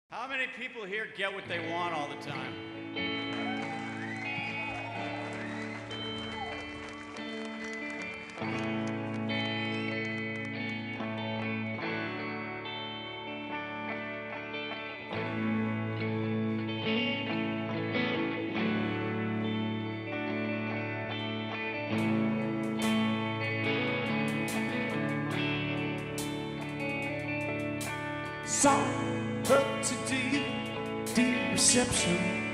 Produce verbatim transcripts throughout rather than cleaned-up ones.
How many people here get what they want all the time? Saw her to deep, deep reception.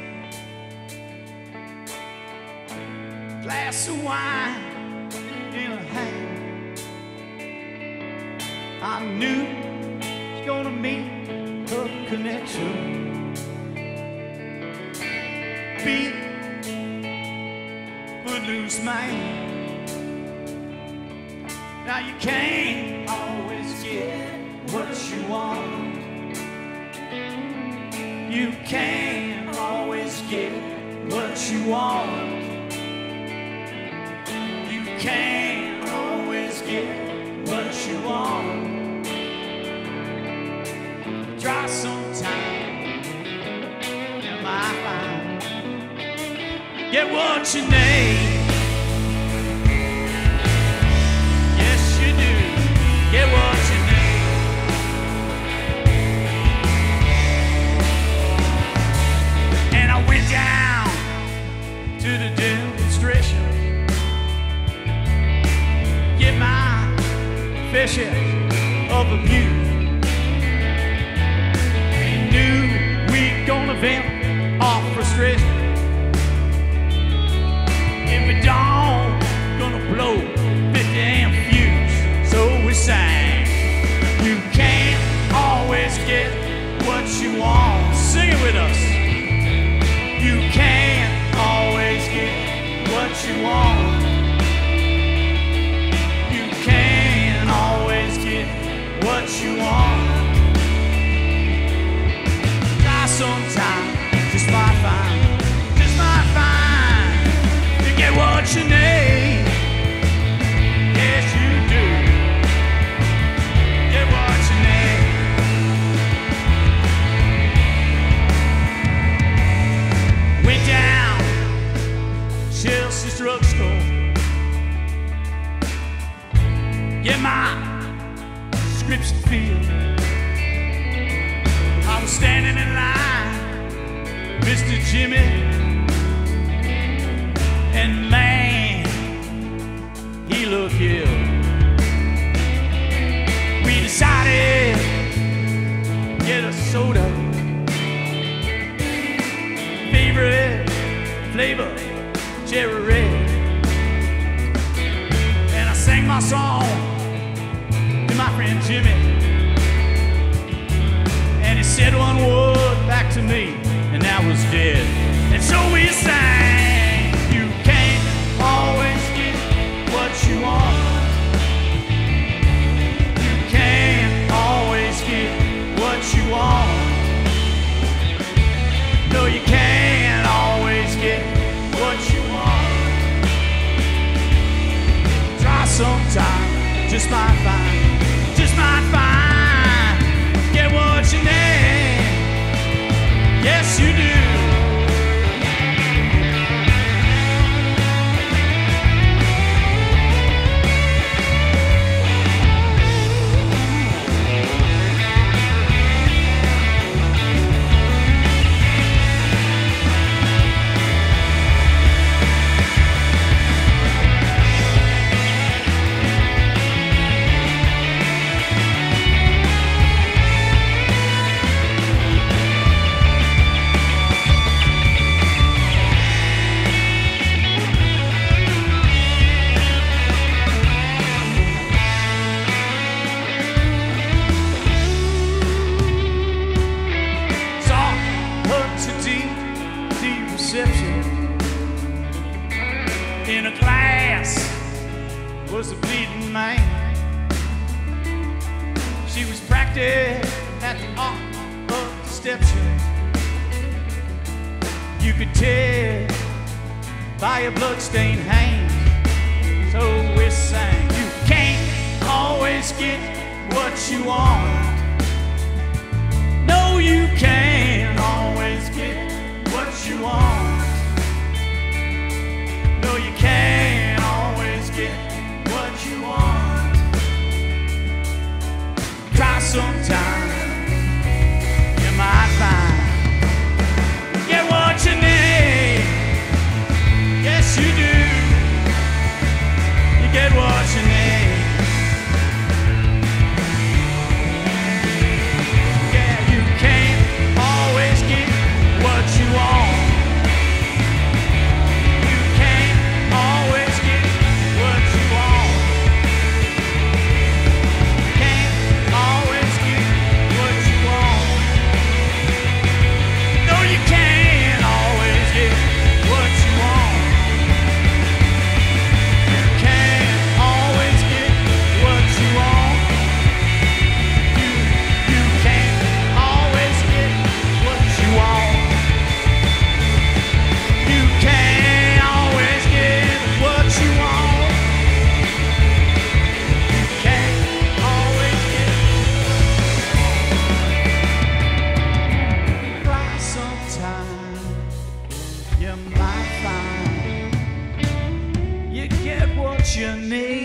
Glass of wine in her hand. I knew she was gonna meet her connection. Be a loose man. Now you can't always get what you want. You can't always get what you want. You can't always get what you want. Try sometime, you might find get what you need. Yes, you do. Get what you need. Down to the demonstration, get my fair share of abuse. We knew we'd gonna vent our frustration. If we don't, gonna blow fifty amp fuse. So we sang, you can't always get what you want. Sing it with us. You can't always get what you want. You can't always get what you want. Try sometime, just might find, just might find you get what you need. Yes, you do. Get what you need. Went down Chelsea's drugstore, get my prescription filled. I was standing in line, Mister Jimmy, and man, he looked ill. We decided to get a soda. Favorite flavor, cherry red. And I sang my song to my friend Jimmy, and he said one word back to me, and that was dead. And so we sang, you can't always get what you want. You can't always get what you want. No, you can't always get what you want. Try sometime, just might find, just might find, get what you need. Yes, you do. In a class was a bleeding man. She was practicing at the art of deception. You could tell by your bloodstained hands. So we sang, you can't always get what you want. No, you can't. your name.